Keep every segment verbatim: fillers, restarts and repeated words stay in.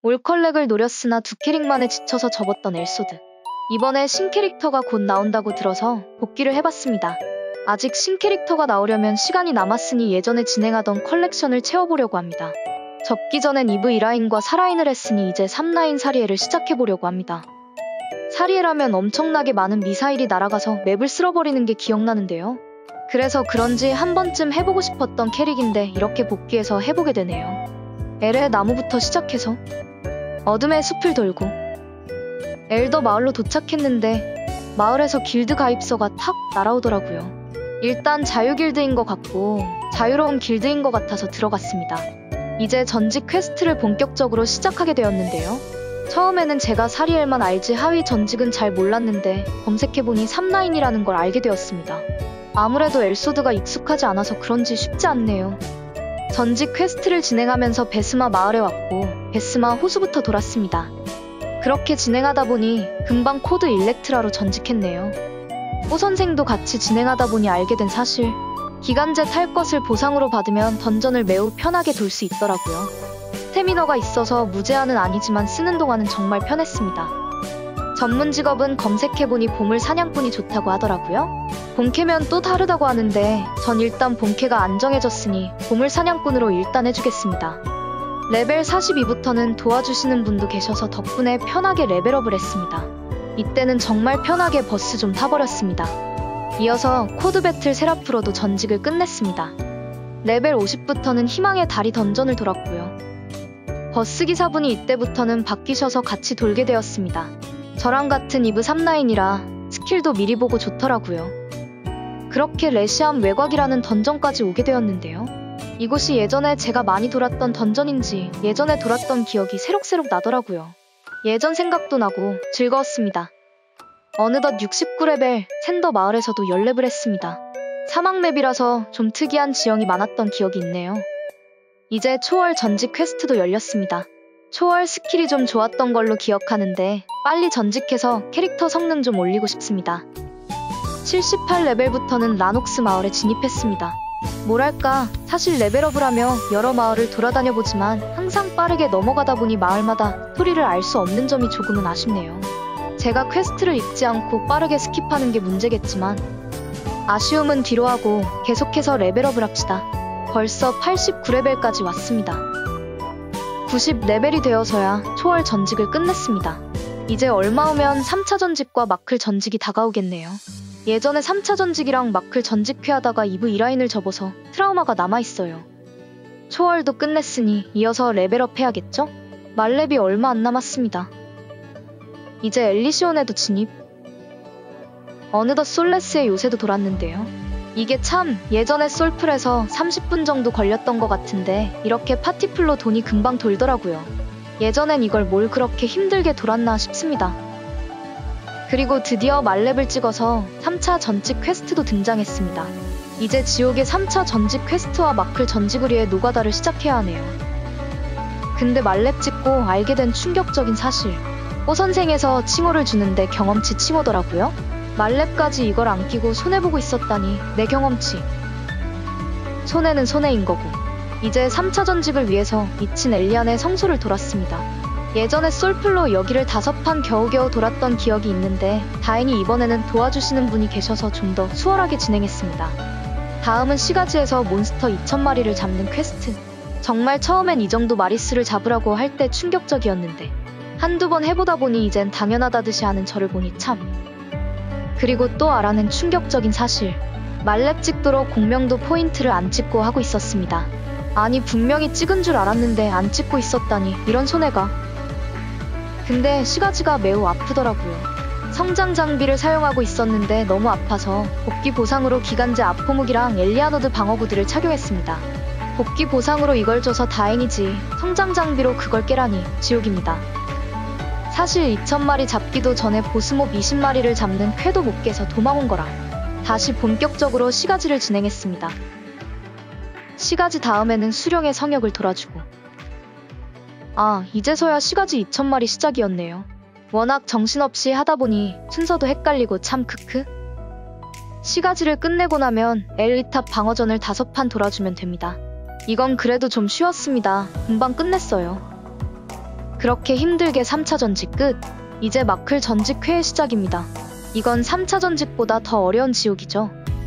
올컬렉을 노렸으나 두 캐릭만에 지쳐서 접었던 엘소드. 이번에 신캐릭터가 곧 나온다고 들어서 복귀를 해봤습니다. 아직 신캐릭터가 나오려면 시간이 남았으니 예전에 진행하던 컬렉션을 채워보려고 합니다. 접기 전엔 이브 이라인과 사라인을 했으니 이제 삼 라인 사리에를 시작해보려고 합니다. 사리에라면 엄청나게 많은 미사일이 날아가서 맵을 쓸어버리는 게 기억나는데요. 그래서 그런지 한 번쯤 해보고 싶었던 캐릭인데 이렇게 복귀해서 해보게 되네요. 엘의 나무부터 시작해서 어둠의 숲을 돌고 엘더 마을로 도착했는데 마을에서 길드 가입서가 탁 날아오더라고요. 일단 자유길드인 것 같고 자유로운 길드인 것 같아서 들어갔습니다. 이제 전직 퀘스트를 본격적으로 시작하게 되었는데요. 처음에는 제가 사리엘만 알지 하위 전직은 잘 몰랐는데 검색해보니 삼 라인이라는 걸 알게 되었습니다. 아무래도 엘소드가 익숙하지 않아서 그런지 쉽지 않네요. 전직 퀘스트를 진행하면서 베스마 마을에 왔고 베스마 호수부터 돌았습니다. 그렇게 진행하다 보니 금방 코드 일렉트라로 전직했네요. 오 선생도 같이 진행하다 보니 알게 된 사실. 기간제 탈 것을 보상으로 받으면 던전을 매우 편하게 돌 수 있더라고요. 스태미너가 있어서 무제한은 아니지만 쓰는 동안은 정말 편했습니다. 전문 직업은 검색해보니 보물 사냥꾼이 좋다고 하더라고요. 본캐면 또 다르다고 하는데 전 일단 본캐가 안 정해졌으니 보물 사냥꾼으로 일단 해주겠습니다. 레벨 사십이부터는 도와주시는 분도 계셔서 덕분에 편하게 레벨업을 했습니다. 이때는 정말 편하게 버스 좀 타버렸습니다. 이어서 코드 배틀 세라프로도 전직을 끝냈습니다. 레벨 오십부터는 희망의 다리 던전을 돌았고요. 버스 기사분이 이때부터는 바뀌셔서 같이 돌게 되었습니다. 저랑 같은 이브 삼 라인이라 스킬도 미리 보고 좋더라고요. 그렇게 레시암 외곽이라는 던전까지 오게 되었는데요. 이곳이 예전에 제가 많이 돌았던 던전인지 예전에 돌았던 기억이 새록새록 나더라고요. 예전 생각도 나고 즐거웠습니다. 어느덧 육십구 레벨 샌더 마을에서도 십 레벨 했습니다. 사막맵이라서 좀 특이한 지형이 많았던 기억이 있네요. 이제 초월 전직 퀘스트도 열렸습니다. 초월 스킬이 좀 좋았던 걸로 기억하는데 빨리 전직해서 캐릭터 성능 좀 올리고 싶습니다. 칠십팔 레벨부터는 라녹스 마을에 진입했습니다. 뭐랄까 사실 레벨업을 하며 여러 마을을 돌아다녀보지만 항상 빠르게 넘어가다 보니 마을마다 스토리를 알 수 없는 점이 조금은 아쉽네요. 제가 퀘스트를 읽지 않고 빠르게 스킵하는 게 문제겠지만 아쉬움은 뒤로 하고 계속해서 레벨업을 합시다. 벌써 팔십구 레벨까지 왔습니다. 구십 레벨이 되어서야 초월 전직을 끝냈습니다. 이제 얼마 후면 삼 차 전직과 마클 전직이 다가오겠네요. 예전에 삼 차 전직이랑 마클 전직회하다가 이브 이 라인을 접어서 트라우마가 남아있어요. 초월도 끝냈으니 이어서 레벨업 해야겠죠? 말렙이 얼마 안 남았습니다. 이제 엘리시온에도 진입. 어느덧 솔레스의 요새도 돌았는데요. 이게 참 예전에 솔플에서 삼십 분 정도 걸렸던 것 같은데 이렇게 파티풀로 돈이 금방 돌더라고요. 예전엔 이걸 뭘 그렇게 힘들게 돌았나 싶습니다. 그리고 드디어 말렙을 찍어서 삼 차 전직 퀘스트도 등장했습니다. 이제 지옥의 삼 차 전직 퀘스트와 마클 전직을 위해 노가다를 시작해야 하네요. 근데 말렙 찍고 알게 된 충격적인 사실. 오선생에서 칭호를 주는데 경험치 칭호더라고요. 말렙까지 이걸 안 끼고 손해보고 있었다니 내 경험치. 손해는 손해인 거고. 이제 삼 차 전직을 위해서 미친 엘리안의 성소를 돌았습니다. 예전에 솔플로 여기를 다섯 판 겨우겨우 돌았던 기억이 있는데 다행히 이번에는 도와주시는 분이 계셔서 좀 더 수월하게 진행했습니다. 다음은 시가지에서 몬스터 이천 마리를 잡는 퀘스트. 정말 처음엔 이 정도 마리수를 잡으라고 할 때 충격적이었는데 한두 번 해보다 보니 이젠 당연하다듯이 하는 저를 보니 참. 그리고 또 알아낸 충격적인 사실. 말렙 찍도록 공명도 포인트를 안 찍고 하고 있었습니다. 아니 분명히 찍은 줄 알았는데 안 찍고 있었다니 이런 손해가. 근데 시가지가 매우 아프더라고요. 성장 장비를 사용하고 있었는데 너무 아파서 복귀 보상으로 기간제 아포무기랑 엘리아노드 방어구들을 착용했습니다. 복귀 보상으로 이걸 줘서 다행이지 성장 장비로 그걸 깨라니 지옥입니다. 사실 이천 마리 잡기도 전에 보스몹 이십 마리를 잡는 쾌도 못 깨서 도망온 거라 다시 본격적으로 시가지를 진행했습니다. 시가지 다음에는 수령의 성역을 돌아주고. 아, 이제서야 시가지 이천 마리 시작이었네요. 워낙 정신없이 하다보니 순서도 헷갈리고 참 크크. 시가지를 끝내고 나면 엘리탑 방어전을 다섯 판 돌아주면 됩니다. 이건 그래도 좀 쉬웠습니다. 금방 끝냈어요. 그렇게 힘들게 삼 차 전직 끝. 이제 마클 전직 회의 시작입니다. 이건 삼 차 전직보다 더 어려운 지옥이죠.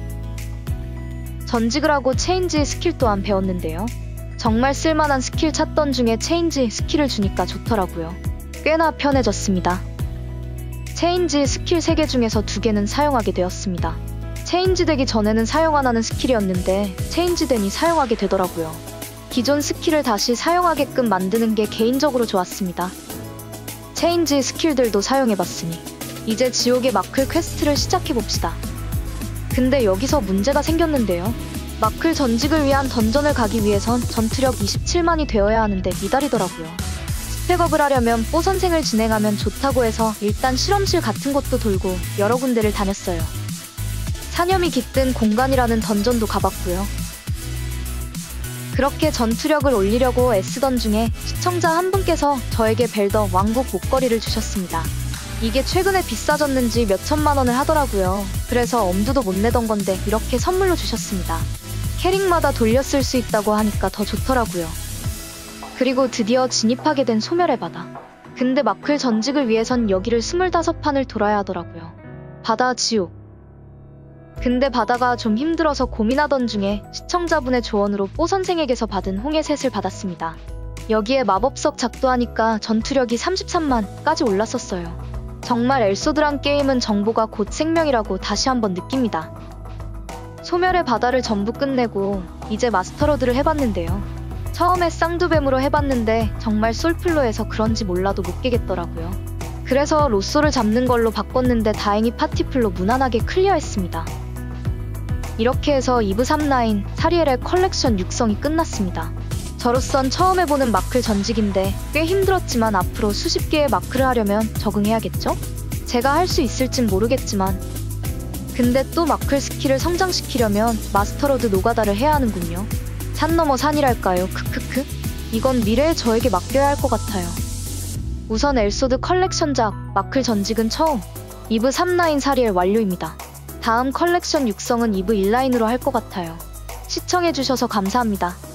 전직을 하고 체인지 스킬 또한 배웠는데요. 정말 쓸만한 스킬 찾던 중에 체인지 스킬을 주니까 좋더라고요. 꽤나 편해졌습니다. 체인지 스킬 세 개 중에서 두 개는 사용하게 되었습니다. 체인지 되기 전에는 사용 안 하는 스킬이었는데 체인지 되니 사용하게 되더라고요. 기존 스킬을 다시 사용하게끔 만드는 게 개인적으로 좋았습니다. 체인지 스킬들도 사용해봤으니 이제 지옥의 마클 퀘스트를 시작해봅시다. 근데 여기서 문제가 생겼는데요. 마클 전직을 위한 던전을 가기 위해선 전투력 이십칠만이 되어야 하는데 미달이더라고요. 스펙업을 하려면 뽀 선생을 진행하면 좋다고 해서 일단 실험실 같은 곳도 돌고 여러 군데를 다녔어요. 사념이 깃든 공간이라는 던전도 가봤고요. 그렇게 전투력을 올리려고 애쓰던 중에 시청자 한 분께서 저에게 벨더 왕국 목걸이를 주셨습니다. 이게 최근에 비싸졌는지 몇천만 원을 하더라고요. 그래서 엄두도 못 내던 건데 이렇게 선물로 주셨습니다. 캐릭마다 돌려 쓸 수 있다고 하니까 더 좋더라고요. 그리고 드디어 진입하게 된 소멸의 바다. 근데 마클 전직을 위해선 여기를 스물다섯 판을 돌아야 하더라고요. 바다 지옥. 근데 바다가 좀 힘들어서 고민하던 중에 시청자분의 조언으로 뽀 선생에게서 받은 홍해셋을 받았습니다. 여기에 마법석 작도하니까 전투력이 삼십삼만까지 올랐었어요. 정말 엘소드란 게임은 정보가 곧 생명이라고 다시 한번 느낍니다. 소멸의 바다를 전부 끝내고 이제 마스터로드를 해봤는데요. 처음에 쌍두뱀으로 해봤는데 정말 솔플로에서 그런지 몰라도 못 깨겠더라고요. 그래서 로쏘를 잡는 걸로 바꿨는데 다행히 파티플로 무난하게 클리어했습니다. 이렇게 해서 이브 삼십구 사리엘의 컬렉션 육성이 끝났습니다. 저로선 처음 해보는 마클 전직인데 꽤 힘들었지만 앞으로 수십 개의 마클을 하려면 적응해야겠죠? 제가 할 수 있을진 모르겠지만 근데 또 마클 스킬을 성장시키려면 마스터로드 노가다를 해야 하는군요. 산 넘어 산이랄까요? 크크크. 이건 미래의 저에게 맡겨야 할 것 같아요. 우선 엘소드 컬렉션작 마클 전직은 처음 이브 삼십구 사리엘 완료입니다. 다음 컬렉션 육성은 이브 일 라인으로 할 것 같아요. 시청해주셔서 감사합니다.